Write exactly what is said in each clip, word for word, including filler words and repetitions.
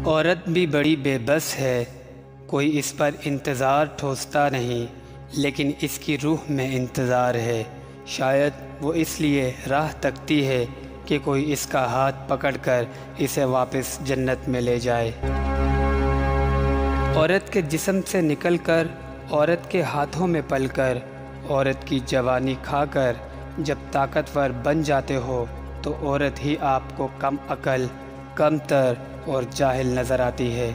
عورت بھی بڑی بے بس ہے، کوئی اس پر انتظار ٹھوستا نہیں، لیکن اس کی روح میں انتظار ہے۔ شاید وہ اس لیے راہ تکتی ہے کہ کوئی اس کا ہاتھ پکڑ کر اسے واپس جنت میں لے جائے۔ عورت کے جسم سے نکل کر، عورت کے ہاتھوں میں پل کر، عورت کی جوانی کھا کر جب طاقتور بن جاتے ہو تو عورت ہی آپ کو کم عقل، کم تر اور جاہل نظر آتی ہے۔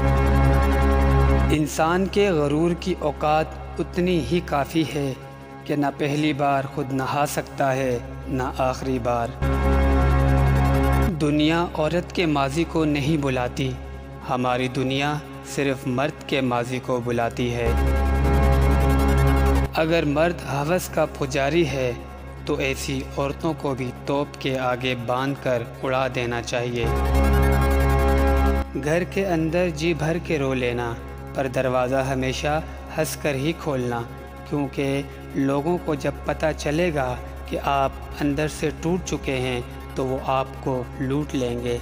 انسان کے غرور کی اوقات اتنی ہی کافی ہے کہ نہ پہلی بار خود نہا سکتا ہے نہ آخری بار۔ دنیا عورت کے ماضی کو نہیں بلاتی، ہماری دنیا صرف مرد کے ماضی کو بلاتی ہے۔ اگر مرد ہوس کا پجاری ہے تو ایسی عورتوں کو بھی توپ کے آگے باندھ کر اڑا دینا چاہیے۔ گھر کے اندر جی بھر کے رو لینا، پر دروازہ ہمیشہ ہنس کر ہی کھولنا، کیونکہ لوگوں کو جب پتہ چلے گا کہ آپ اندر سے ٹوٹ چکے ہیں تو وہ آپ کو لوٹ لیں گے۔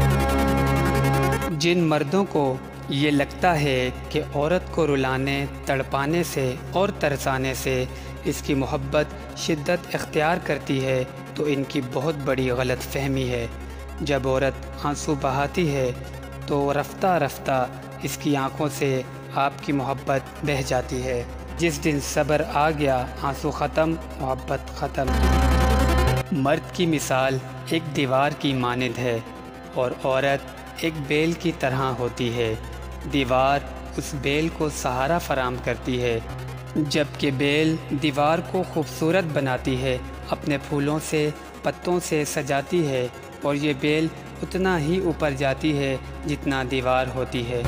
جن مردوں کو یہ لگتا ہے کہ عورت کو رلانے، تڑپانے سے اور ترسانے سے اس کی محبت شدت اختیار کرتی ہے تو ان کی بہت بڑی غلط فہمی ہے۔ جب عورت آنسو بہاتی ہے تو رفتہ رفتہ اس کی آنکھوں سے آپ کی محبت بہہ جاتی ہے۔ جس دن صبر آ گیا، آنسو ختم، محبت ختم۔ مرد کی مثال ایک دیوار کی مانند ہے اور عورت ایک بیل کی طرح ہوتی ہے۔ دیوار اس بیل کو سہارا فراہم کرتی ہے، جبکہ بیل دیوار کو خوبصورت بناتی ہے، اپنے پھولوں سے، پتوں سے سجاتی ہے، اور یہ بیل اتنا ہی اوپر جاتی ہے جتنا دیوار ہوتی ہے۔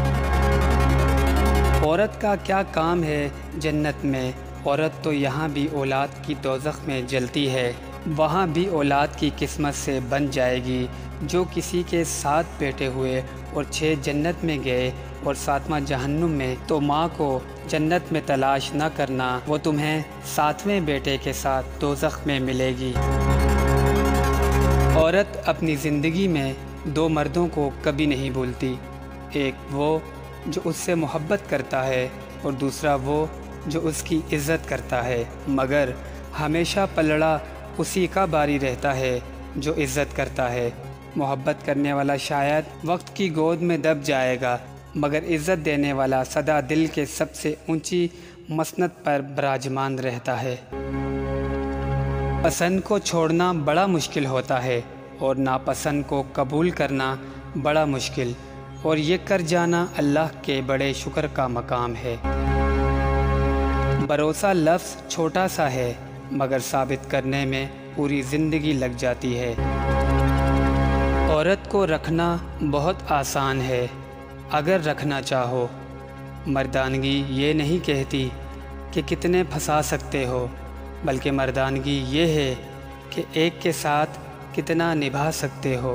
عورت کا کیا کام ہے جنت میں؟ عورت تو یہاں بھی اولاد کی دوزخ میں جلتی ہے، وہاں بھی اولاد کی قسمت سے بن جائے گی۔ جو کسی کے ساتھ بیٹھے ہوئے اور چھ جنت میں گئے اور ساتواں جہنم میں، تو ماں کو جنت میں تلاش نہ کرنا، وہ تمہیں ساتویں بیٹے کے ساتھ دوزخ میں ملے گی۔ عورت اپنی زندگی میں دو مردوں کو کبھی نہیں بھولتی، ایک وہ جو اس سے محبت کرتا ہے اور دوسرا وہ جو اس کی عزت کرتا ہے، مگر ہمیشہ پلڑا اسی کا باری رہتا ہے جو عزت کرتا ہے۔ محبت کرنے والا شاید وقت کی گود میں دب جائے گا، مگر عزت دینے والا سدا دل کے سب سے اونچی مسند پر براجمان رہتا ہے۔ پسند کو چھوڑنا بڑا مشکل ہوتا ہے اور ناپسند کو قبول کرنا بڑا مشکل، اور یہ کر جانا اللہ کے بڑے شکر کا مقام ہے۔ بھروسہ لفظ چھوٹا سا ہے مگر ثابت کرنے میں پوری زندگی لگ جاتی ہے۔ عورت کو رکھنا بہت آسان ہے اگر رکھنا چاہو۔ مردانگی یہ نہیں کہتی کہ کتنے پھنسا سکتے ہو، بلکہ مردانگی یہ ہے کہ ایک کے ساتھ کتنا نبھا سکتے ہو۔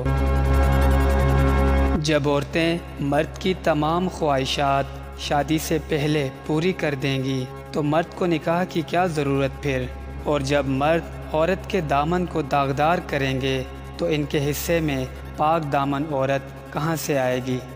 جب عورتیں مرد کی تمام خواہشات شادی سے پہلے پوری کر دیں گی تو مرد کو نکاح کی کیا ضرورت پھر؟ اور جب مرد عورت کے دامن کو داغدار کریں گے تو ان کے حصے میں پاک دامن عورت کہاں سے آئے گی؟